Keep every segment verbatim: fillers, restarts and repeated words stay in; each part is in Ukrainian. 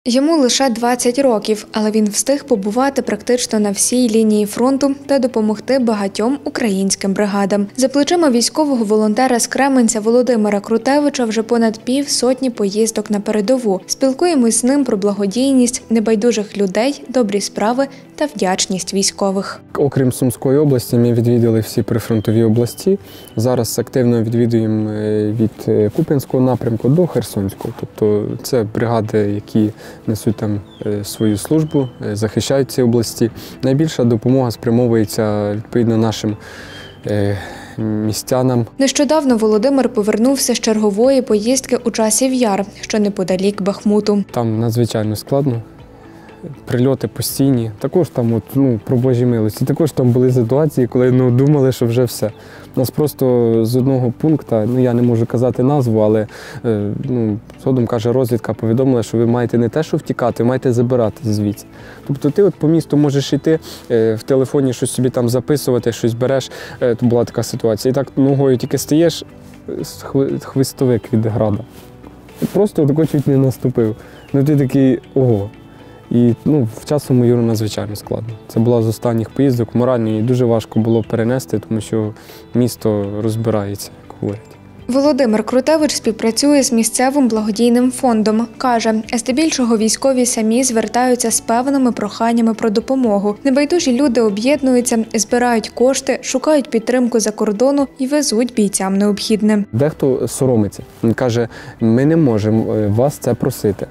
Йому лише двадцять років, але він встиг побувати практично на всій лінії фронту та допомогти багатьом українським бригадам. За плечима військового волонтера з Кременця Володимира Крутевича вже понад пів сотні поїздок на передову. Спілкуємось з ним про благодійність, небайдужих людей, добрі справи та вдячність військових. Окрім Сумської області, ми відвідали всі прифронтові області. Зараз активно відвідуємо від Куп'янського напрямку до Херсонського. Тобто це бригади, які несуть там свою службу, захищають ці області. Найбільша допомога спрямовується відповідно нашим містянам. Нещодавно Володимир повернувся з чергової поїздки у Часів Яр, що неподалік Бахмуту. Там надзвичайно складно. Прильоти постійні. Також там, от, ну, про Божі милості, також там були ситуації, коли ну, думали, що вже все. Нас просто з одного пункту, ну я не можу казати назву, але е, ну, згодом, каже, розвідка повідомила, що ви маєте не те, що втікати, ви маєте забирати звідси. Тобто ти от по місту можеш йти, е, в телефоні щось собі там записувати, щось береш. Е, то була така ситуація. І так ногою тільки стаєш, хвистовик від града. І просто тако чуть не наступив. Ну ти такий, ого. І ну, в часу Юру надзвичайно складно. Це була з останніх поїздок, морально її дуже важко було перенести, тому що місто розбирається, як говорять. Володимир Крутевич співпрацює з місцевим благодійним фондом. Каже, здебільшого військові самі звертаються з певними проханнями про допомогу. Небайдужі люди об'єднуються, збирають кошти, шукають підтримку за кордону і везуть бійцям необхідне. Дехто соромиться. Він каже, ми не можемо вас це просити.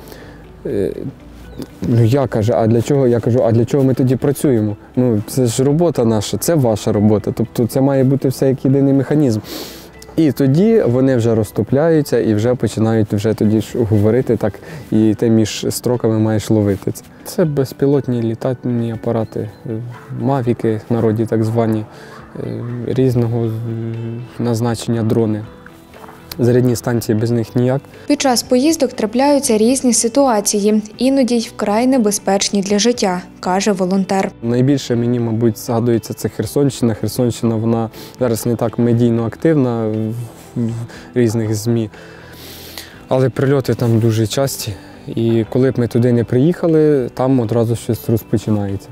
Ну, я кажу, а для чого? Я кажу, а для чого ми тоді працюємо? Ну, це ж робота наша, це ваша робота. Тобто це має бути все як єдиний механізм. І тоді вони вже розтопляються і вже починають вже тоді ж говорити так, і ти між строками маєш ловити це. Це безпілотні літальні апарати, мавіки, в народі так звані, різного назначення дрони. Зарядні станції без них ніяк. Під час поїздок трапляються різні ситуації, іноді й вкрай небезпечні для життя, каже волонтер. Найбільше мені, мабуть, згадується це Херсонщина. Херсонщина, вона зараз не так медійно активна в різних ЗМІ, але прильоти там дуже часті. І коли б ми туди не приїхали, там одразу щось розпочинається.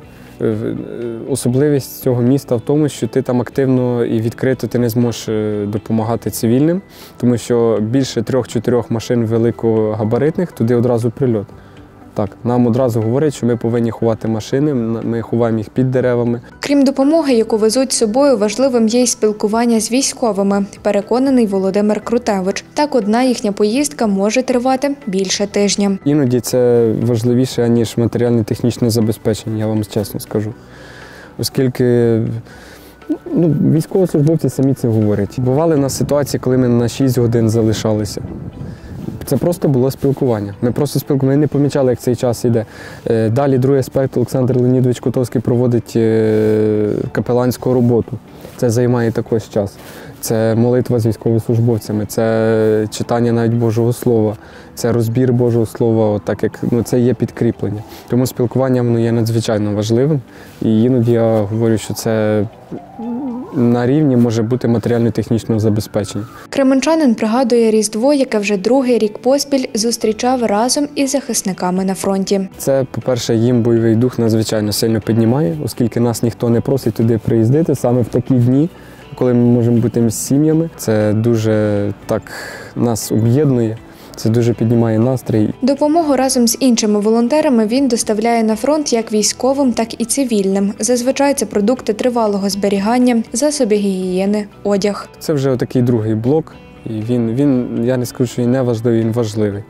Особливість цього міста в тому, що ти там активно і відкрито ти не зможеш допомагати цивільним, тому що більше трьох-чотирьох машин великогабаритних, туди одразу прильот. Так, нам одразу говорять, що ми повинні ховати машини, ми ховаємо їх під деревами. Крім допомоги, яку везуть з собою, важливим є й спілкування з військовими, переконаний Володимир Крутевич. Так, одна їхня поїздка може тривати більше тижня. Іноді це важливіше, ніж матеріально-технічне забезпечення, я вам чесно скажу. Оскільки ну, військовослужбовці самі це говорять. Бували в нас ситуації, коли ми на шість годин залишалися. Це просто було спілкування. Ми просто спілкували, ми не помічали, як цей час йде. Далі другий аспект, Олександр Леонідович Котовський проводить капеланську роботу. Це займає також час. Це молитва з військовослужбовцями, це читання навіть Божого Слова, це розбір Божого Слова, так як ну, це є підкріплення. Тому спілкування воно є надзвичайно важливим. І іноді я говорю, що це на рівні може бути матеріально-технічного забезпечення. Кременчанин пригадує Різдво, яке вже другий рік поспіль зустрічав разом із захисниками на фронті. Це, по-перше, їм бойовий дух надзвичайно сильно піднімає, оскільки нас ніхто не просить туди приїздити саме в такі дні, коли ми можемо бути з сім'ями. Це дуже так нас об'єднує. Це дуже піднімає настрій. Допомогу разом з іншими волонтерами він доставляє на фронт як військовим, так і цивільним. Зазвичай це продукти тривалого зберігання, засоби гігієни, одяг. Це вже такий другий блок. І він, він, я не скажу, що він не важливий, він важливий.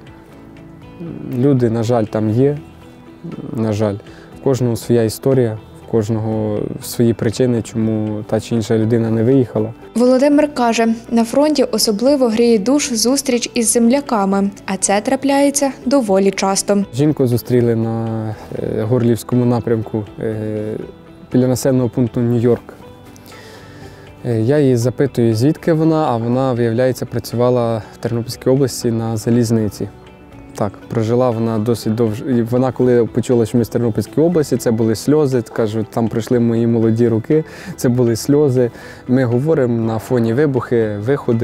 Люди, на жаль, там є. На жаль, в кожного своя історія. Кожного свої причини, чому та чи інша людина не виїхала. Володимир каже, на фронті особливо гріє душу зустріч із земляками, а це трапляється доволі часто. Жінку зустріли на Горлівському напрямку біля населеного пункту Нью-Йорк. Я її запитую, звідки вона, а вона, виявляється, працювала в Тернопільській області на залізниці. Так, прожила вона досить довго. Вона, коли почула, що ми з Тернопільської області, це були сльози, кажуть, там пройшли мої молоді роки, це були сльози. Ми говоримо на фоні вибухи, виходи,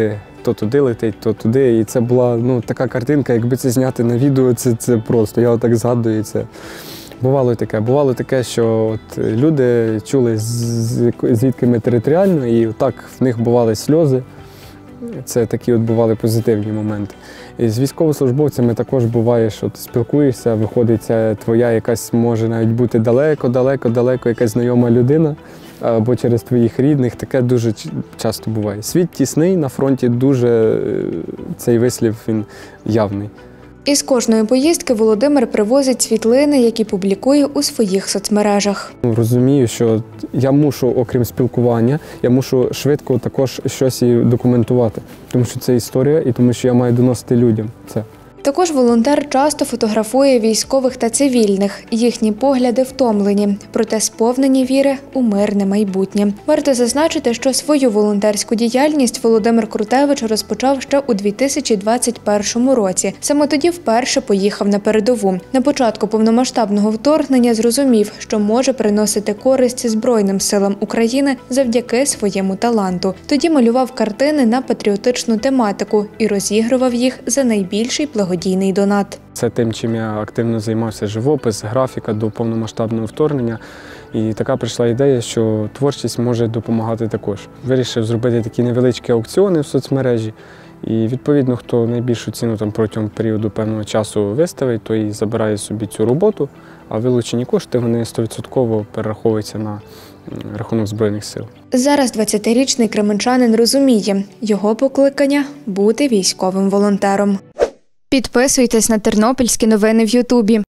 то туди летить, то туди. І це була ну, така картинка, якби це зняти на відео, це, це просто. Я отак згадую це. Бувало таке. Бувало таке, що от люди чули, звідки ми територіально, і так в них бували сльози. Це такі от бували позитивні моменти. І з військовослужбовцями також буває, що ти спілкуєшся, виходить, це твоя якась може навіть бути далеко-далеко-далеко якась знайома людина, або через твоїх рідних, таке дуже часто буває. Світ тісний, на фронті дуже цей вислів він явний. Із кожної поїздки Володимир привозить світлини, які публікує у своїх соцмережах. Розумію, що я мушу, окрім спілкування, я мушу швидко також щось і документувати, тому що це історія і тому що я маю доносити людям це. Також волонтер часто фотографує військових та цивільних. Їхні погляди втомлені, проте сповнені віри у мирне майбутнє. Варто зазначити, що свою волонтерську діяльність Володимир Крутевич розпочав ще у дві тисячі двадцять першому році. Саме тоді вперше поїхав на передову. На початку повномасштабного вторгнення зрозумів, що може приносити користь Збройним силам України завдяки своєму таланту. Тоді малював картини на патріотичну тематику і розігрував їх за найбільший благодійний Благодійний донат. Це тим, чим я активно займався: живопис, графіка до повномасштабного вторгнення. І така прийшла ідея, що творчість може допомагати також. Вирішив зробити такі невеличкі аукціони в соцмережі. І відповідно, хто найбільшу ціну там протягом періоду певного часу виставить, той забирає собі цю роботу, а вилучені кошти вони сто відсотків перераховуються на рахунок Збройних сил. Зараз двадцятирічний кременчанин розуміє, його покликання – бути військовим волонтером. Підписуйтесь на тернопільські новини в Ютубі.